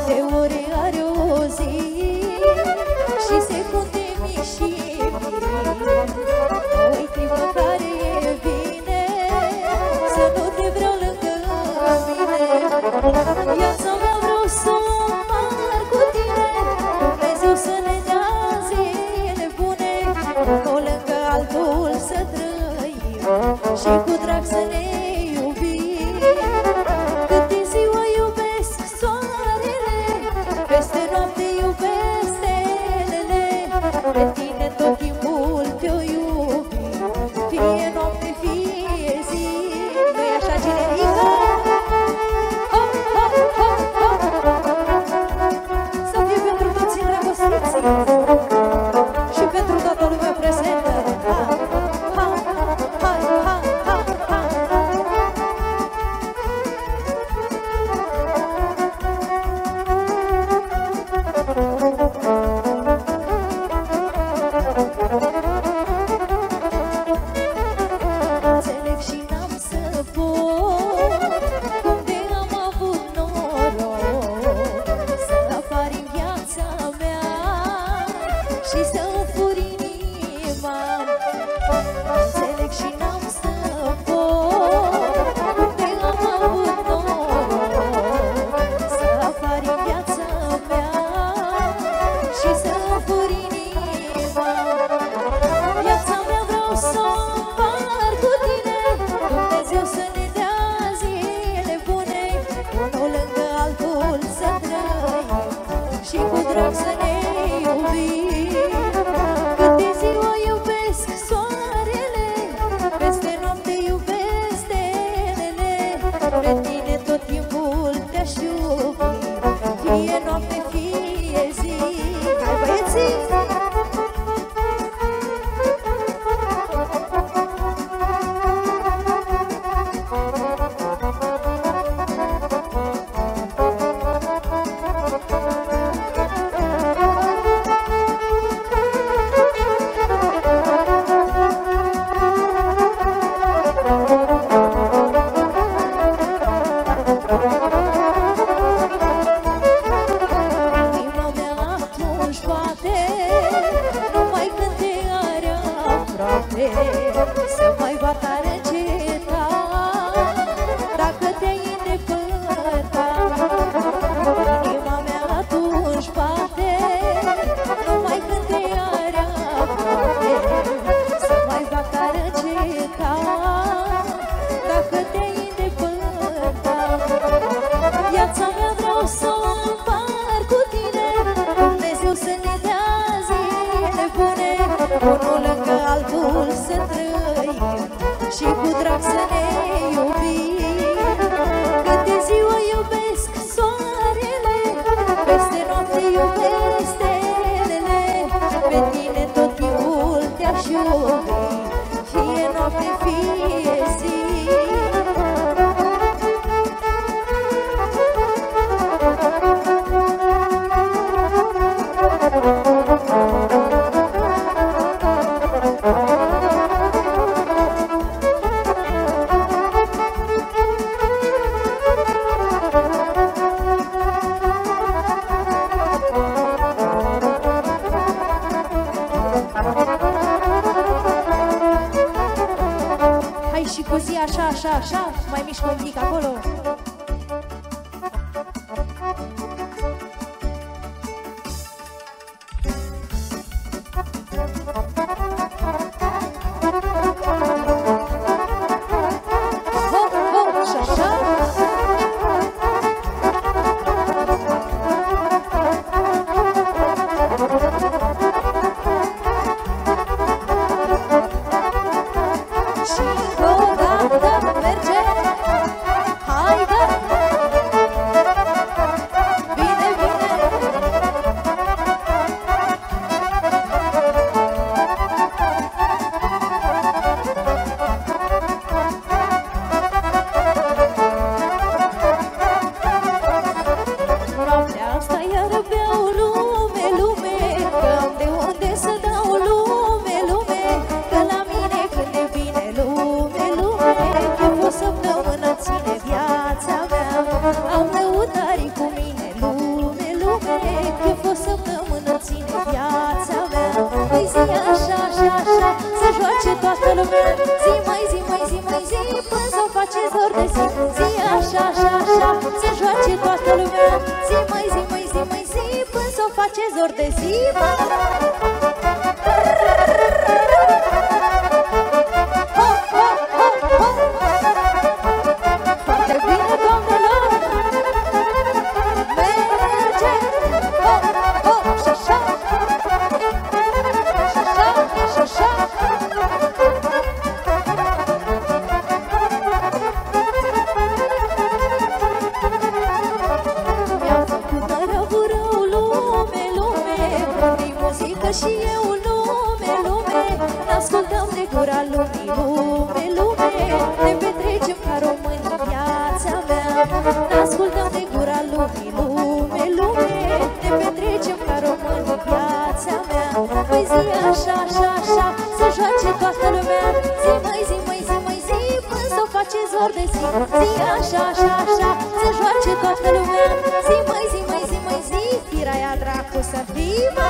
De ori are o zi și secunde mii și mii. Uite-mă care e bine, să nu te vreau lângă mine. Viața mea vreau să o împart cu tine, Dumnezeu să ne dea zile bune, nu lângă altul să trăim și cu drag să ne iubim. Cât e ziua iubesc soarele, peste noapte iubesc stelele, pe tine tot timpul te-o iubim, fie noapte, fie zi. Nu-i așa, generică? Hop, hop, hop, hop! Să fie pentru toți îndrăgostiții și pentru toată lumea prezentă. Ha, ha, ha, ha, ha, ha. Înțeleg și n-am să pot, cum de am avut noroc să apar în viața mea și să furi inima. Înțeleg și n-am să pot, cum de am avut noroc să apar în viața mea și să furi inima. Viața mea vreau să o împart cu tine, Dumnezeu să ne dea zile bune, unul lângă altul să trăim și cu drag să ne iubim. Cât de ziua iubesc soarele, peste noapte iubesc stelele, pe tine tot timpul te-aș iubi, fie noapte, fie zi. Hai băieții! Inima mea atunci bate, numai când te are aproape, să mai bată înceta, dacă te-ai îndepărtat. Inima mea atunci bate, numai când te are aproape, să mai bată înceta, dacă te-ai îndepărtat. Viața mea vreau să o împart cu tine, Dumnezeu să ne dea zile bune, unul lângă altul să trăim și cu drag să ne iubim. Cât de ziua iubesc soarele, peste noapte iubesc stelele, pe tine tot timpul te-aș iubi, fie noapte, fie zi. Hai și cu zi așa, așa, așa, mai mișcă un pic acolo. Hop, hop, și așa. Și odată merge, hai așa, se joace toată lumea. Zi, mai zi, mai zi, mai zi, până s-o face zor de zi. Foarte bine, doamnelor! Merge! Și așa! Și așa! Și așa! Și eu lume, lume, n-ascultăm de gura lumii, lume, lume, ne petrecem ca români viața mea. N-ascultăm de gura lumii, lume, lume, ne petrecem ca români viața mea. Păi zi așa, așa, așa, să joace toată lumea. Zi, mai zi, mai zi, mai zi, până s-o face zor de zi. Zi așa, așa, așa, să joace toată lumea. Zi, mai zi, mai zi, mai zi, firea aia dracu să fii, mă.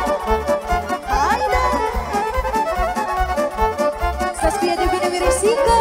Să-ți fie de bine miresică!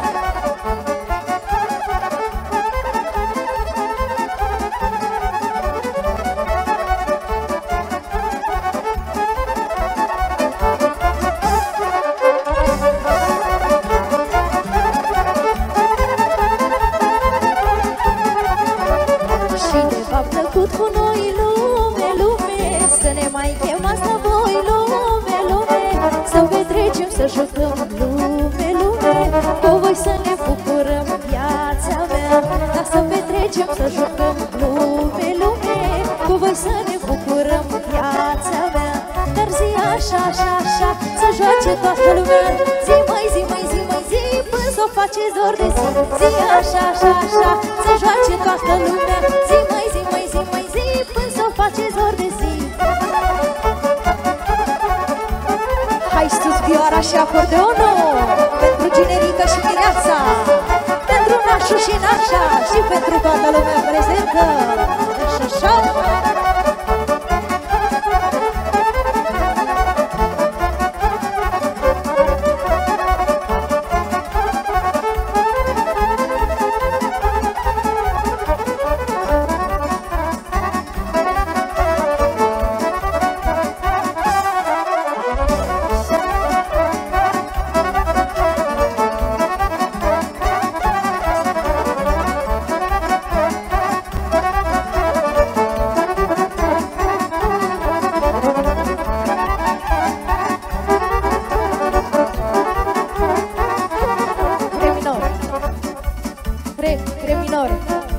Și ne v-a plăcut cu noi, lume, lume, să ne mai chemați la voi, lume, lume, să petrecem, să jucăm, lume, lume, cu voi să ne bucurăm viața mea. Dar să petrecem, să jucăm, lume, lume, cu voi să ne bucurăm viața mea. Dar zi așa, așa, așa, să joace toată lumea. Zi, mai zi, mai zi, mai zi, până s-o face zor de zi. Zi așa, așa, așa, să joace toată lumea. Zi, mai zi, mai zi, mai zi, până s-o face zor de zi. Hai sus vioara și acordeonul, pentru Ginerica și Mireața, pentru nașul și nașa și pentru toată lumea prezentă. Și așa. Re minor.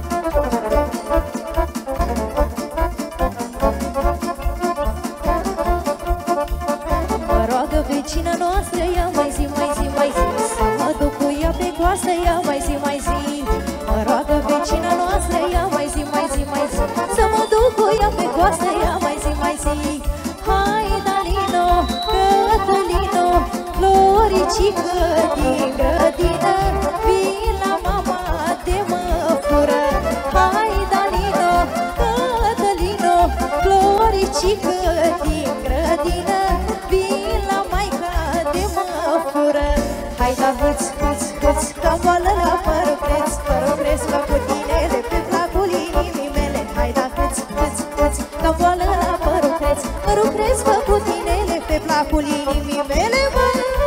Mă roagă vecina noastră, ia mai zi, mai zi, mai zi, să mă duc cu ea pe coastă, ia mai zi, mai zi. Mă roagă vecina noastră, ia mai zi, mai zi, mai zi, să mă duc cu ea pe coastă, ia mai zi, mai zi. Hai, Dalino, Cătălino, Floricică din grădină, vin la mama de mă fură. Hai, Dalino, Cătălino, Floricică din grădină, vin la maica de mă fură. Hai, da, hâț, hâț, hâț, că-mi boală la părul preț, că cu tinele pe placul inimii mele. Hai, da, hâț, hâț, hâț, că-mi boală la părul preț, că cu tinele pe placul inimii mele, mă.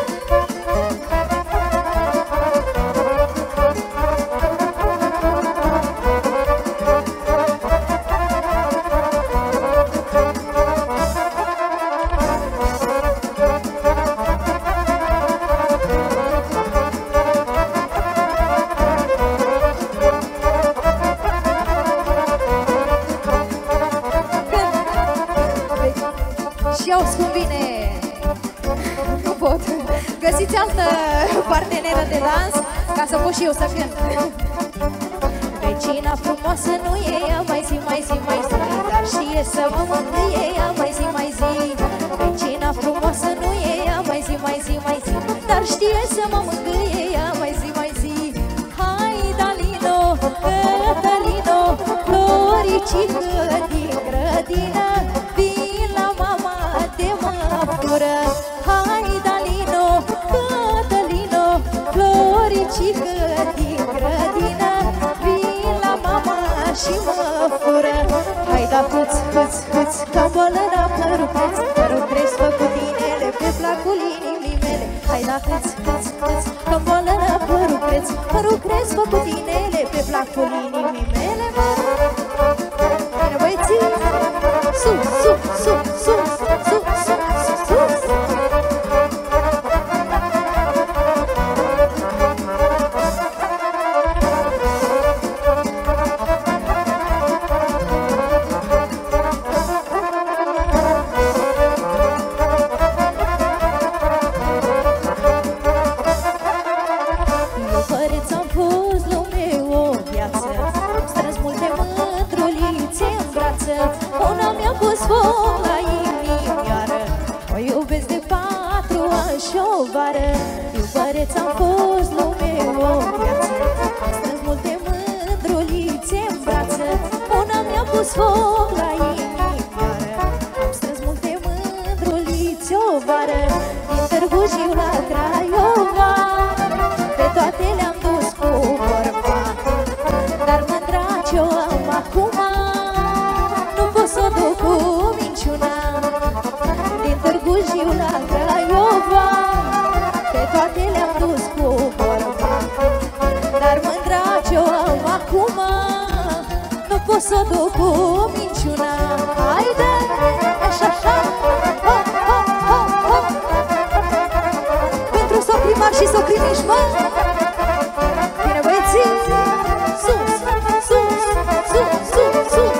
Și eu spun bine. Nu pot. Găsiți altă parteneră de dans ca să pot și eu să cânt. Vecina frumoasă nu e ea, mai zi, mai zi, mai zi, dar știe să mă mângâie ea, mai zi, mai zi. Vecina frumoasă nu e ea, mai zi, mai zi, mai zi, dar știe să mă mângâie ea, mai zi, mai zi. Hai, Dalino, Cătălino, Floricică din grădină, vin la mama de mă fură. Hai, Dalino, Cătălino, Floricică din grădină, vin la mama fură. Hai da huț, huț, huț, că-mi bolă la părul preț. Părul preț făcut din ele, pe placul inimii mele. Hai da huț, huț, huț, că-mi bolă la părul preț. Părul preț făcut din ele, pe placul inimii mele. Bine băieții, sus, sus, sus, sus, sus, sus, sus. Una mi-a pus foc la inimioară, o iubesc de 4 ani și o vară. Iubăreț am fost lume o viață, am strâns multe mândrulițe în brață. Una mi-a pus foc la inimioară, am strâns multe mândrulițe o vară. Din Târgu Jiu la Craiova, pe toate le-am dus cu vorba, dar mândra ce-o am acum să o duc cu minciuna. Din Târgu Jiu la Craiova, pe toate le-am dus cu vorba, dar mândra ce-o am acum nu pot să o duc cu minciuna. Haide, așa, așa, ho, ho, ho, ho. Pentru socrimari și socrimiși, mă! Bine băieții! Sus, sus, sus, sus, sus!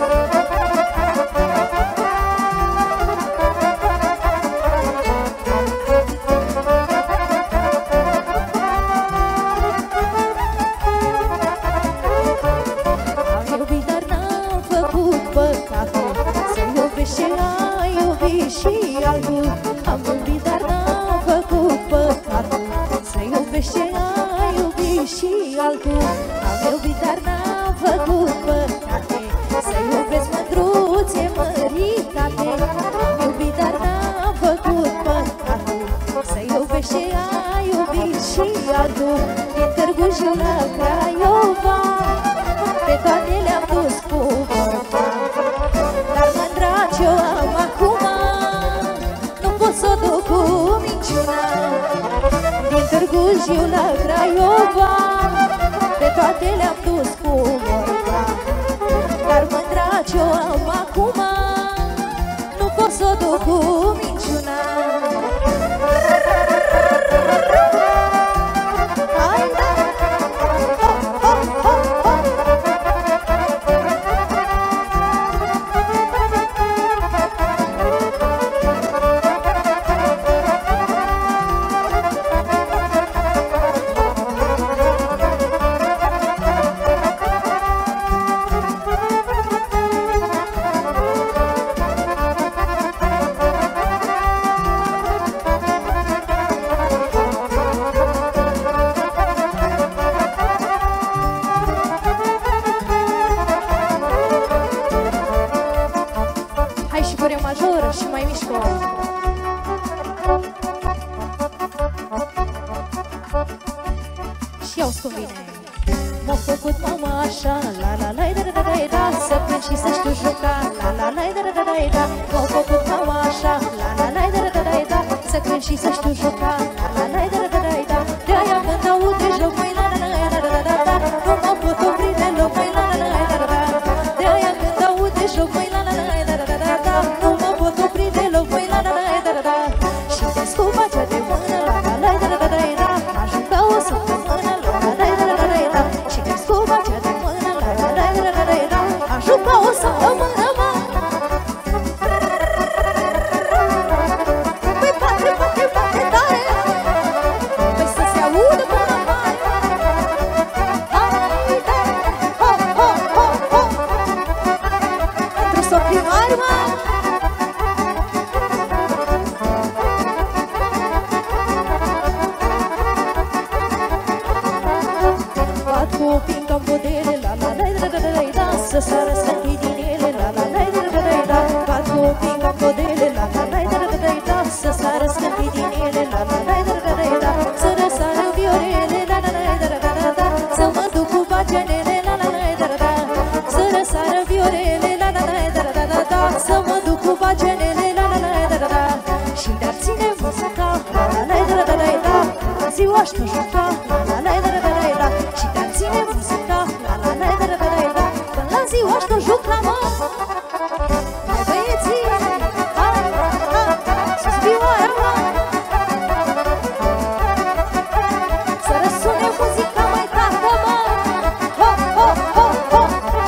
Și altul am iubit, dar n-am făcut păcatul. Să iubești ce ai iubit și altul. Am iubit, dar n-am făcut păcate. Să iubesc mândruțe măritate. Am iubit, dar n-am făcut păcatul. Să iubești ce ai iubit și altul. Din Târgu Jiu la Craiova, pe toate le-am dus cu vorba, dar mândra ce-o am acum să o duc cu minciuna. Din Târgu Jiu la Craiova, pe toate le-am dus cu vorba, dar mândra ce-o am acum nu pot să o duc cu minciuna. Hai, da! Ho, ho, ho, ho! Și mai mișcă. Și iau cum vine. M-a făcut mama așa, la la la da da da da, să plâng și să știu juca, la la la da da da da. M-a făcut mama așa, la la la da da da da, să plâng și să știu juca, la la la da da da da. De-aia când aude joc, măi la la la da da da da, nu mă pot opri deloc, măi la la la da da da. De-aia când aude joc, măi la la la da da da da, nu mă pot opri deloc, măi la la la da da da. Și te scuba cea de mână, la la la da da da da, a jucat o săptămână, la la la da da da da. Și te scuba cea de mână, la la la da da da, a jucat o săptămână, mă. Păi bate, bate, bate tare, păi să se audă până mare. Hai, ho, ho, ho, ho. Pentru să mă duc cu bagenele, la la la la la la. Și de-ar ține muzica, la la la la la la la. Ziua și juca, la la la la la la la. Și de-ar ține muzica, la la la la la la la. Până la ziua și juca, mă. Băieții, hai, hai, sus vioara, mă. Să răsune muzica mai tată, mă. Ho, ho, ho, ho.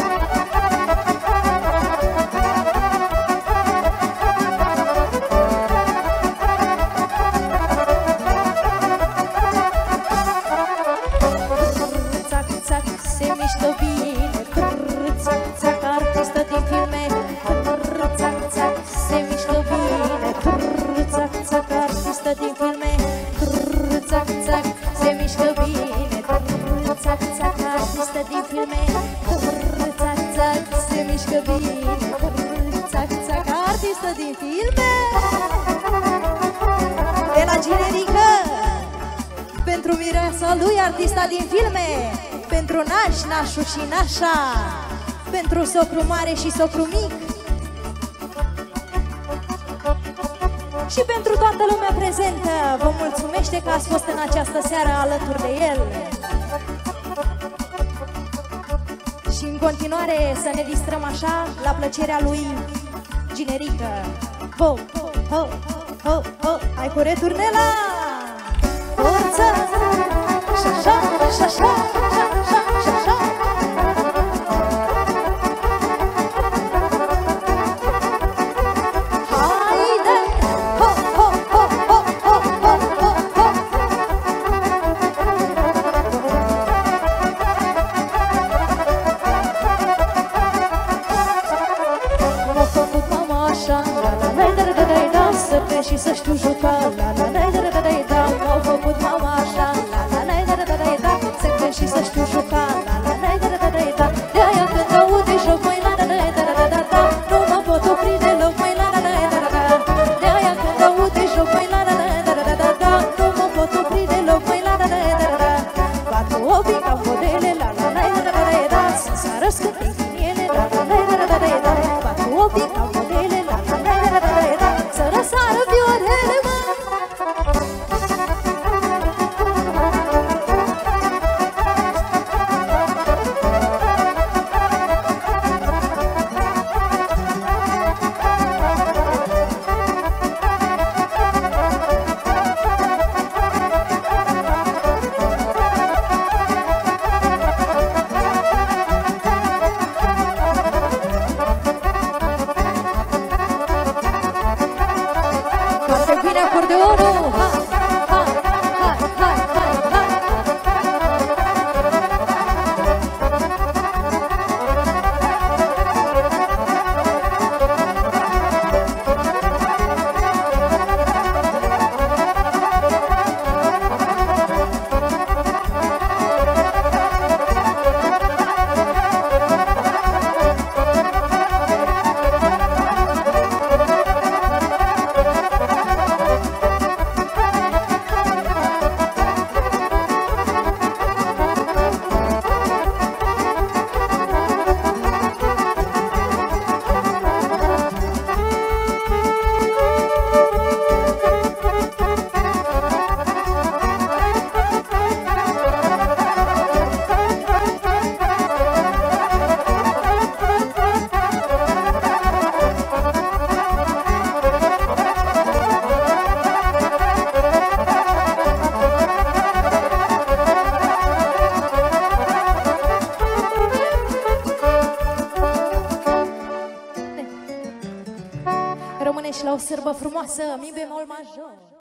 Țac, țac, se mișcă bine. Țac, țac, artistă din filme. Țac, țac, se mișcă bine. Țac, țac, artistă din filme. Țac, țac, se mișcă bine. Țac, țac, artistă din filme. Țac, țac, se mișcă bine. Țac, țac, artistă din filme. De la Generică, pentru mireasa lui, artista din filme. Pentru naș, nașul și nașa. Pentru socru mare și socru mic. Și pentru toată lumea prezentă, vă mulțumește că ați fost în această seară alături de el. Și în continuare să ne distrăm așa, la plăcerea lui Generică. Ho, ho, ho, ho, hai cu returnela! Forță! Și așa, și așa, și așa, și așa. Haide! Ho, ho, ho, ho, ho, ho, ho, ho. M-a făcut mama așa, la la la la la la la, să crești și să știu juca, la la la la la la la. M-a făcut mama așa, la la la la la la la, să crești și să știu juca, la la la la la la la. De-aia când aude joc, măi, la la la la la la la, nu mă pot opri deloc, măi, la la la la la la. De-aia când aude joc, măi, la la la la la la la, nu mă pot opri deloc, măi, la la la la la la. Bat cu ochii ca modele, la la la la la la la, să sară scântei din ele, la la la la la la la. Bat cu ochii ca modele, la la la la la la la, să răsară viorele, mă. Foarte bine acordeonul! Ha, ha, ha, ha, ha, ha. Rămâne și la o sârbă frumoasă, mi bemol major.